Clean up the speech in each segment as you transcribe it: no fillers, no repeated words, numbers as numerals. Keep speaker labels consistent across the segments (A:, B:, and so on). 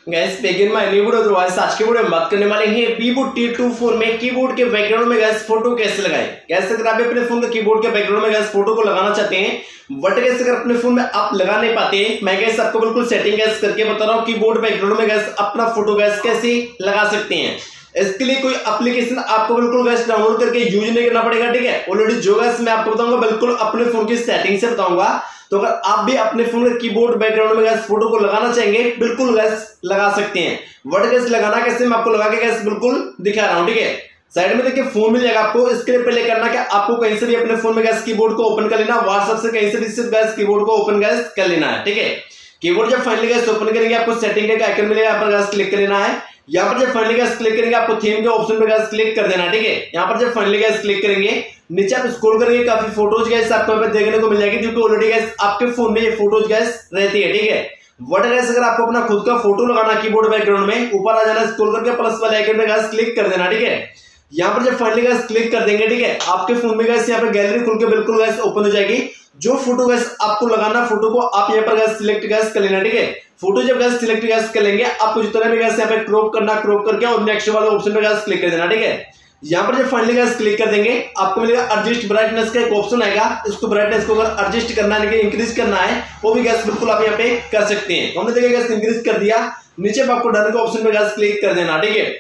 A: Gas begin my new video. तो आज के वीडियो में बात करने वाले हैं Vivo T2 फोन में कीबोर्ड के बैकग्राउंड में गैस फोटो कैसे लगाएं। गैस अगर आप अपने फोन के कीबोर्ड के बैकग्राउंड में गैस फोटो को लगाना चाहते हैं बट गैस अगर अपने फोन में आप लगा नहीं पाते, मैं गैस आपको बिल्कुल सेटिंग गैस करके बता रहा हूँ कीबोर्ड बैकग्राउंड में गैस अपना फोटो गैस कैसे लगा सकते हैं। इसके लिए कोई एप्लीकेशन आपको बिल्कुल गैस डाउनलोड करके यूज नहीं करना पड़ेगा, ठीक है। ऑलरेडी जो गैस मैं आपको बताऊंगा बिल्कुल अपने फोन की सेटिंग से बताऊंगा। तो अगर आप भी अपने फोन के कीबोर्ड बैकग्राउंड में गैस फोटो को लगाना चाहेंगे बिल्कुल गैस लगा सकते हैं। वर्ड गैस लगाना कैसे मैं आपको लगा के गैस बिल्कुल दिखा रहा हूं, ठीक है। साइड में देखिए फोन मिल जाएगा आपको। इसके लिए पहले करना क्या, आपको कहीं से भी अपने फोन में गैस कीबोर्ड को ओपन कर लेना, व्हाट्सएप से कहीं से भी सिर्फ गैस कीबोर्ड को ओपन गैस कर लेना है, ठीक है। कीबोर्ड जब फाइनली गैस ओपन करेंगे आपको सेटिंग का आइकन मिलेगा, यहाँ पर गैस क्लिक कर लेना है। यहाँ पर जब फाइनली गैस क्लिक करेंगे आपको थीम के ऑप्शन पे गैस क्लिक कर देना, ठीक है। यहाँ पर जब फाइनली गैस क्लिक करेंगे नीचे आप स्क्रॉल करेंगे काफी फोटोज गैस आपको यहाँ पे देखने को मिल जाएगी, क्योंकि ऑलरेडी गैस आपके फोन में ये फोटोज गैस रहती है, ठीक है। वर्ड गैस अगर आपको अपना खुद का फोटो लगाना कीबोर्ड बैकग्राउंड में, ऊपर आ जाना, स्क्रॉल करके प्लस वाले आइकन पे गैस क्लिक कर देना, ठीक है। यहाँ पर जब फाइनली गैस क्लिक कर देंगे, ठीक है, आपके फोन में गैस यहाँ पे गैलरी खुल के बिल्कुल गैस ओपन हो जाएगी। जो फोटो गैस आपको लगाना फोटो को आप यहाँ पर गैस सिलेक्ट गैस कर लेना, ठीक है। फोटो जब गैस सिलेक्ट गैस कर लेंगे आपको जितना भी गैस यहाँ पे क्रॉप करना क्रॉप करके और नेक्स्ट वाले ऑप्शन पे गैस क्लिक कर देना, ठीक है। यहाँ पर जब फाइनली गैस क्लिक कर देंगे आपको मिलेगा एडजस्ट ब्राइटनेस का एक ऑप्शन आएगा। इसको ब्राइटनेस को अगर एडजस्ट करना है, इंक्रीज करना है, वो भी गैस बिल्कुल आप यहाँ पे कर सकते हैं। हमने देखिए गैस इंक्रीज कर दिया, नीचे आपको डन के ऑप्शन पे गैस क्लिक कर देना, ठीक है।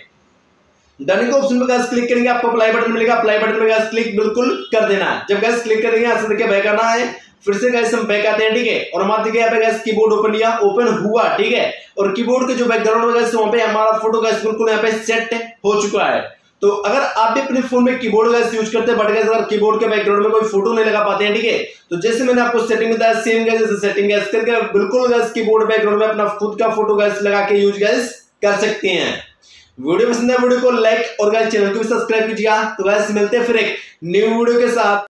A: डन के ऑप्शन पे गैस क्लिक करेंगे आपको अप्लाई बटन मिलेगा, अप्लाई बटन पे गैस क्लिक बिल्कुल कर देना है। जब गैस क्लिक करेंगे ऐसे देखिए बैक आना है, फिर से गैस हम बैक आते हैं, ठीक है। और हमारे देखिए यहाँ पे गैस कीबोर्ड ओपन हुआ, ठीक है। और कीबोर्ड के जो बैकग्राउंड में गैस वहां पे हमारा फोटो गैस बिल्कुल यहाँ पे सेट हो चुका है। तो अगर आप भी अपने फोन में कीबोर्ड गैस यूज करते हैं बट गैस अगर कीबोर्ड के बैकग्राउंड में कोई फोटो नहीं लगा पाते हैं, ठीक है, तो जैसे मैंने आपको सेटिंग बताया सेम गैस जैसे सेटिंग गैस करके बिल्कुल गैस कीबोर्ड बैकग्राउंड में अपना खुद का फोटो गैस लगा के यूज गैस कर सकते हैं। वीडियो पसंद है वीडियो को लाइक और गैस चैनल को भी सब्सक्राइब कीजिएगा। तो गैस मिलते हैं फिर एक न्यू वीडियो के साथ।